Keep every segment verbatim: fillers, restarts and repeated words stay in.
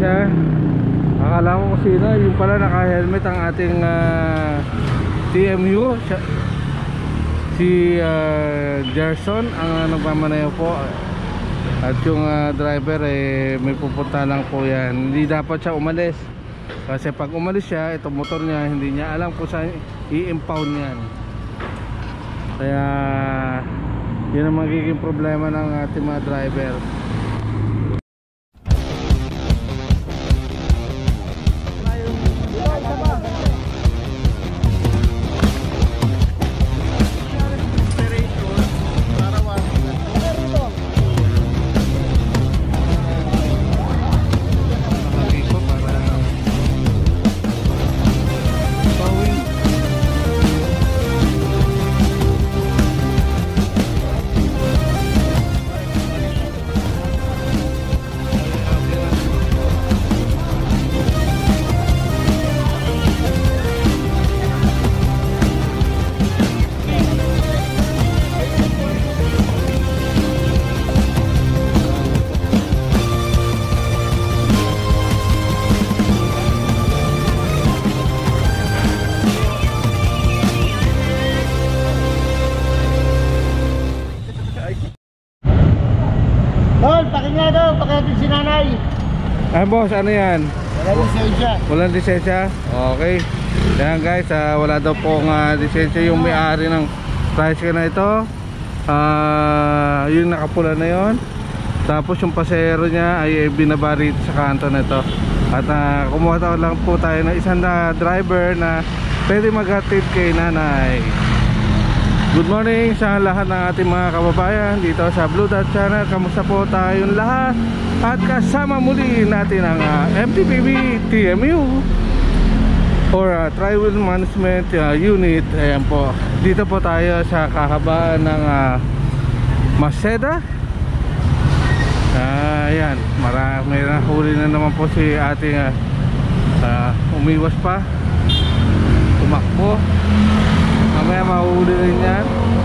siya. Akala ko kung sino, yung pala naka-helmet ang ating uh, T M U. Siya, si uh, Gerson ang nagmamaneho po. At yung uh, driver eh may pupunta lang po yan. Hindi dapat siya umalis. Kasi pag umalis siya, itong motor niya, hindi niya alam kung saan i-impound yan. Kaya yun ang magiging problema ng ating mga driver. Ah boss, ano yan? Walang lisensya. Walang lisensya? Okay. Yan guys, uh, wala daw pong uh, lisensya yung may-ari ng tricycle na ito. uh, Yung nakapula na yon. Tapos yung pasahero niya ay binabari sa kanto na ito. At uh, kumuha tayo lang po tayo ng isang uh, driver na pwede maghatid kay nanay. Good morning sa lahat ng ating mga kababayan dito sa Blue Dot Channel. Kamusta po tayong lahat? At kasama muli natin ang uh, M T P B T M U or uh, Tri-Wheel Management uh, Unit. Ayan po, dito po tayo sa kahabaan ng uh, Maseda. uh, Ayan, marami na huli na naman po si ating uh, uh, umiwas pa, tumakbo. Mamaya mahuli rin yan.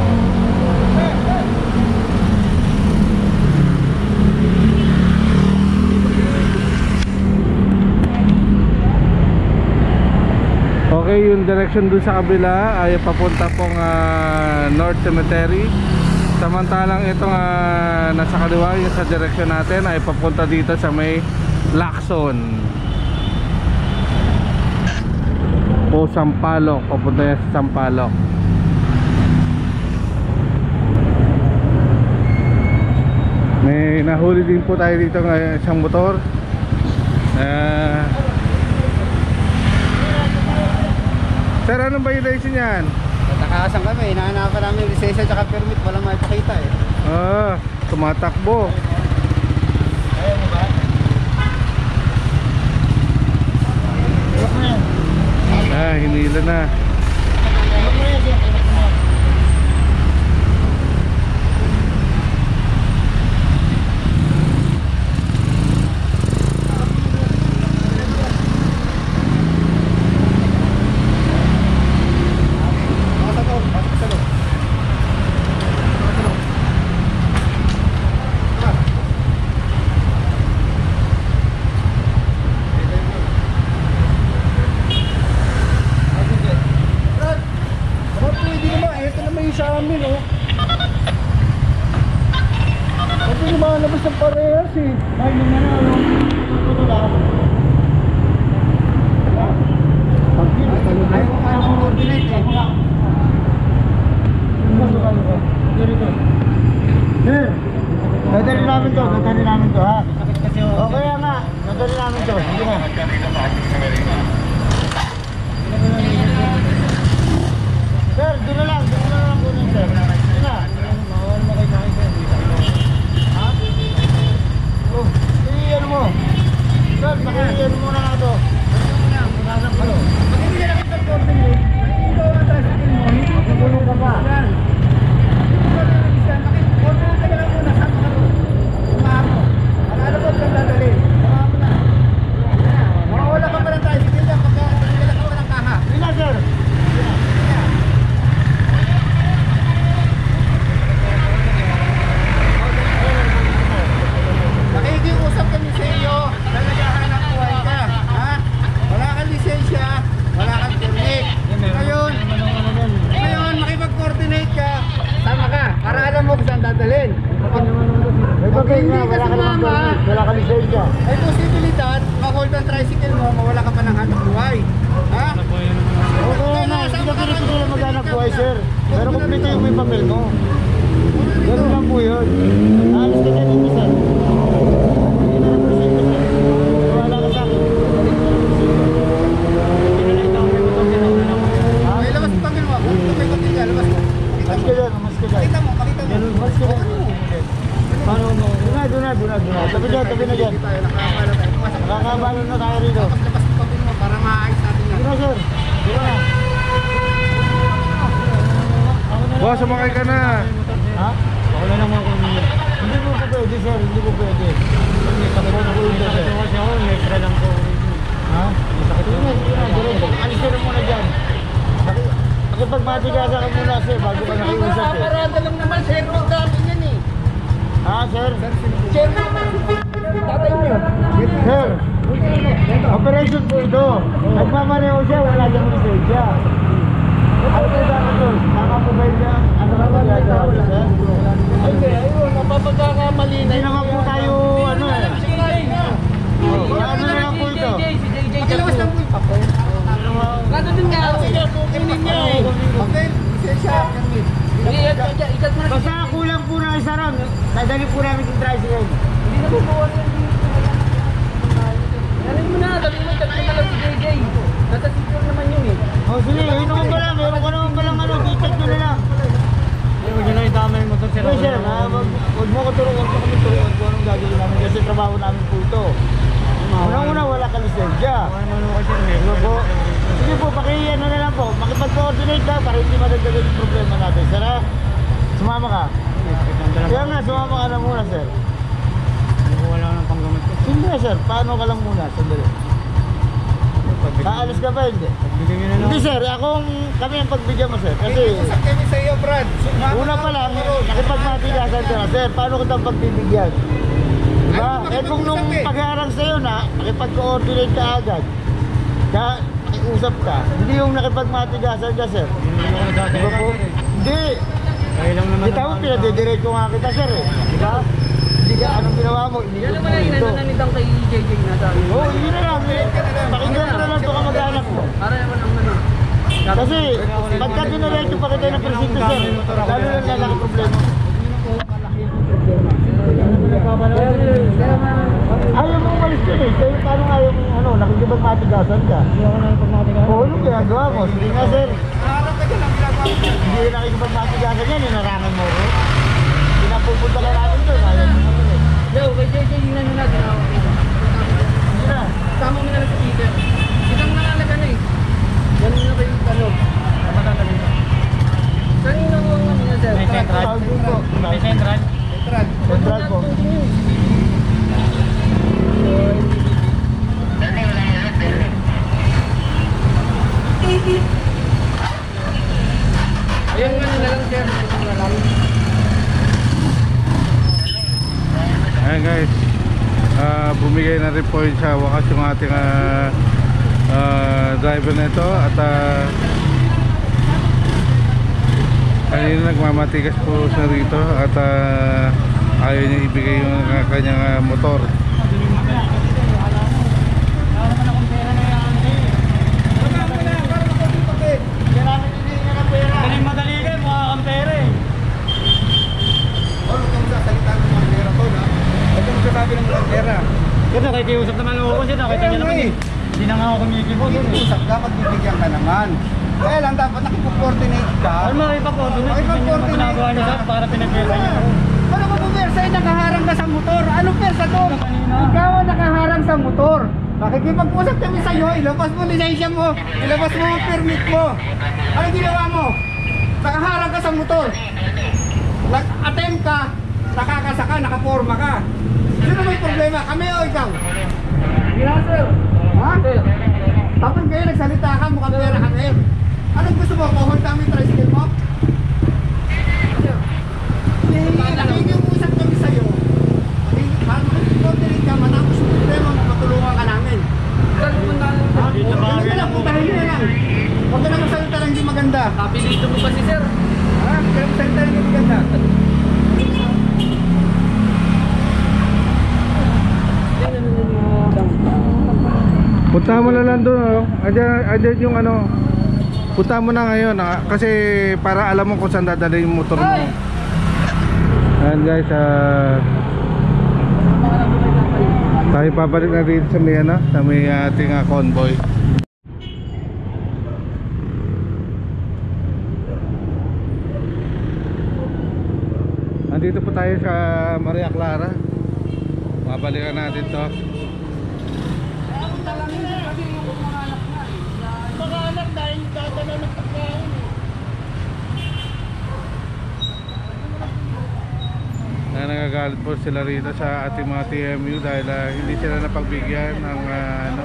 Okay, yung direction dun sa kabila ay papunta pong uh, North Cemetery. Samantalang itong uh, nasa kaliwa, yung sa direction natin ay papunta dito sa may Lacson o Sampaloc. Papunta yan sa Sampaloc. May nahuli din po tayo dito ng isang motor. uh, Sir, anong ba yung license yan? Natakasan kami, hinahanapan namin yung lisensya at permit, walang maipakita eh. Ah, tumatakbo. Ayaw mo ba? Ah, hinila na. Nadali namin to, nadali namin to ha. Okay nga, nadali namin to. Sige na. Sir, doon na lang, doon na lang kunin sir. Sige na. Mawal mo kay Maki sir. Ha? Oh, iyan mo. Sir, nakiiyan mo na nga to. Ano? Bakit hindi na lang ito korting mo? Ito ang tricycle mo. Magulong ka pa. Yan. Mawala ka pa ng tricycle dyan pagka nagdala ka pa ng kaha. Hindi na sir. ka. Ay, posibilidad, ma-hold ang tricycle mo, mawala ka pa ng hanap buhay. Ha? Oo na, hindi ka pinito sila maghanap buhay, sir. Pero kumplito yung may papel mo. Ganun lang po yun. Alis ka dyan dito, sir. Hindi na represento, sir. Wala ka sa akin. Ay, labas mo pamilya mo. Kung may kapilya, labas mo. Mas ka dyan, mas ka dyan. Pakita mo, pakita mo. Mas ka dyan. Paano mo? Doon na, doon na, doon na, doon na. Tabi dyan, tabi na dyan. Tayo, nakakabala tayo. Pumasok ka. Nakakabalo na tayo rito. Labas labas mo pamilya mo para maayos natin yan. Sige na, sir. Sige na. Boss, sumakay ka na. Ha? Ako na naman kung hindi po po pwede, sir. Hindi po pwede. May sakit po po ito, sir. Kasi ako, may extra lang po. Ha? May sakit po. Sige na, sige na. Diretso. Alis ka na muna dyan. Pakipagmatigasan ka muna, sir, bago ka nakiusap, eh. Parada lang naman, sir. Huwag namin yan eh. Ha, sir? Sir, tatay niyo. Sir, operation po ito. Nagmamaneho siya, wala siyang lisensya. Ano po dapat to? Nakaprovide niya? Ano ba ba gagawa niya, sir? Okay, ayun, napapagkakamali na Hindi naman po tayo, ano eh. Oh, ano na lang po ito? Pakilawas lang po yung papel. Kato din nga, sige, kukunin niya eh. Papel, lisensya, permit. Sige, ikat mo na. Basta kulang po na isa ron. Dadali po namin yung tricycle. Hindi na po buwan yan dito. Galing mo na, dali mo, ikat mo na lang si J J. Nasa-secure naman yun eh. Oh, sige, yun naman pala. Meron ka naman palang ano, i-check nyo na lang. Huwag nyo na itama yung motor, sir. Sir, sir, ah, wag, wag mo ko turuan, wag mo kami turuan kung anong gagawin namin kasi trabaho namin po ito. Unang-una, wala ka lisensya. Diba po? Sige po, paki-ano na lang po. Makipag-coordinate ka para hindi madagdagan yung problema natin. Sir, ha? Sumama ka. Kaya nga, sumama ka na muna, sir. Wala ka ng panggamit ko. Hindi, sir. Paano ka lang muna? Sandali. Kaalis ka ba? Hindi. Pagbigyan nyo na lang. Hindi, sir. Akong kami ang pagbigyan mo, sir. Kasi Usap kami sa iyo, Brad. una pa lang, nakipagmatigasan ka na, sir. Paano kita pagbibigyan? Diba? Eh kung nung pag-aarang sa'yo na, nakipag-coordinate ka agad, ka, nakiusap ka, hindi yung nakipagmatigasan ka, sir. Hindi naman ako nagsasabi. Diba po? Hindi. Kaya lang naman. Hindi tama, pinadidirect ko nga kita, sir, eh. Diba? Hindi ka, anong ginawa mo? Inikot mo ito. nananitang kay J J na dami. Oo, oh, hindi na lang. eh. Pakinggan mo na lang ito kamag-anak mo. Para naman ang ano. Kasi, pagka diniretso pa kita ng presinto, sir, lalo lang lalaki problema. Ayaw mo umalis ka eh. Kaya paano nga yung ano, nakikipagmatigasan ka? Hindi ako nakipagmatigasan. Oo, anong ginagawa mo? Sige nga, sir. Harap ka dyan ang ginagawa mo. Hindi na nakikipagmatigasan yan, inarangan mo ko. Pinapupunta ka natin doon, ayaw mo naman eh. Yo, kay J J, yun na nyo natin. Sige na. Tama mo na lang sa Peter. Isang nangalaga na eh. Ganun na ba yung ano? Kanina mo ang ano na sir? May central. Tawag din po. May central. Central. Central po. Ayun nga na lang sir. Ayan guys, ah, bumigay na rin po yun sa wakas yung ating ah, ah, driver na ito. At ah, kanina nagmamatigas po siya rito. At ah, ayaw niya ibigay yung ah, kanyang ah, motor. Madali madali kayo, mukha kang pera eh. Oh, huwag kang sasalita ng mga pera ko na. Huwag kang sasabi ng mga pera. Sir, nakikiusap naman ako sir. Nakita niyo naman eh. Hindi na nga ako kumikip po. Usap ka, pagbibigyan ka naman. Kaya lang dapat nakipag-coordinate ka. Ano mga ipag-coordinate? Ay, Tingnan niyo naman ginagawa niyo sir para pinagpesa niyo. Ano ka po persa? Eh, nakaharang ka sa motor. Anong persa to? Ikaw ang nakaharang sa motor. Nakikipag-usap kami sa iyo. Ilabas mo lisensya mo. Ilabas mo ang permit mo. Ano ginawa mo? Nakaharang ka sa motor. Nag-attempt ka. Nakakasaka, nakaporma ka. Sino may problema? Kami o ikaw? Yeah, sir. Ha? Tapos kayo nagsalita ka, mukhang pera kami. Anong gusto mo? Kuhol kami yung tricycle mo? Nakikiusap kami sa'yo. Para makikipag-coordinate ka, matapos yung problema mo, matulungan ka namin. Ha? Hindi ka lang, puntahin nyo na lang. Huwag ka na magsalita lang hindi maganda. Kapilito mo ba si sir? Ha? Huwag ka na magsalita lang hindi maganda. Punta mo na lang doon, oh. Andyan, andyan yung ano. Punta mo na ngayon, ah, kasi para alam mo kung saan dadalhin yung motor mo. Ayan guys, ah, tayo babalik na dito sa may, ano, sa may ating uh, convoy. Nandito po tayo sa Maria Clara. Mabalikan natin to. Mga anak dahil dadala ng pagkain. Na nagagalit po sila rito sa ating mga T M U dahil uh, hindi sila napagbigyan ng uh, ano.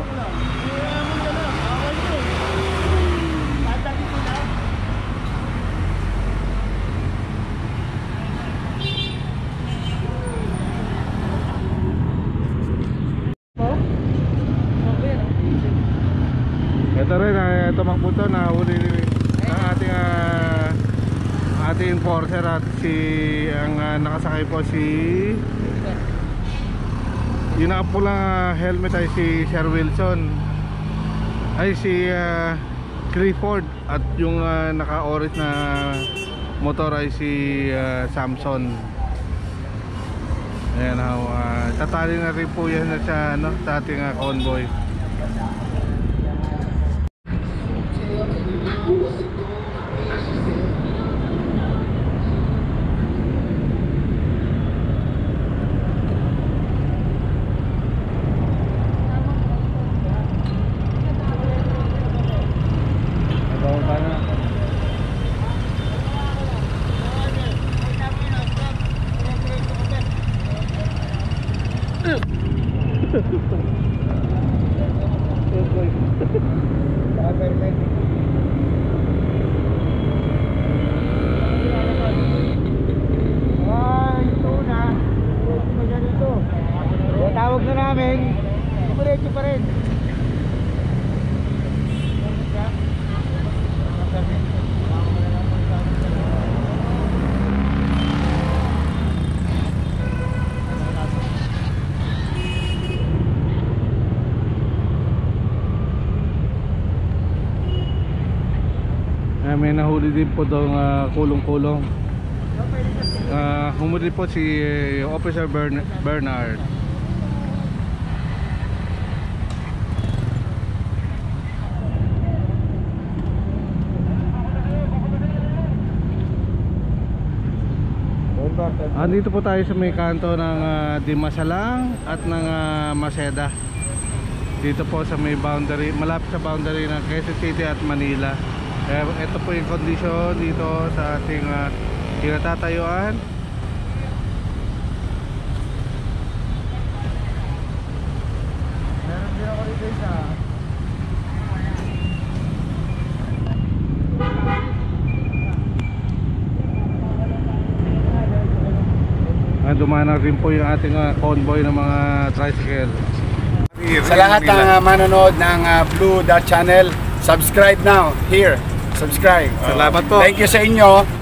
Ito rin, uh, tumakbo to na huli ng ating uh, ating enforcer at si ang uh, nakasakay po si yung nakapulang uh, helmet ay si Sir Wilson ay si uh, Clifford at yung uh, naka-orange na motor ay si uh, Samson. Ayan, uh, tatali na rin po yan sa, ano, sa ating uh, convoy. Tawag na namin, diretso pa rin. Eh, may nahuli din po daw uh, kulong-kulong. Uh, humuli po si uh, Officer Bern Bernard. Andito po tayo sa may kanto ng uh, Dimasalang at ng uh, Maseda. Dito po sa may boundary, malapit sa boundary ng Quezon City at Manila. Eh, ito po yung kondisyon dito sa ating uh, kinatatayuan. Meron din ako dito isa. Ah, dumana rin po yung ating uh, convoy ng mga tricycle. Sa lahat ng uh, manonood ng uh, Blue Dot Channel, subscribe now, here, subscribe. Salamat po. Thank you sa inyo.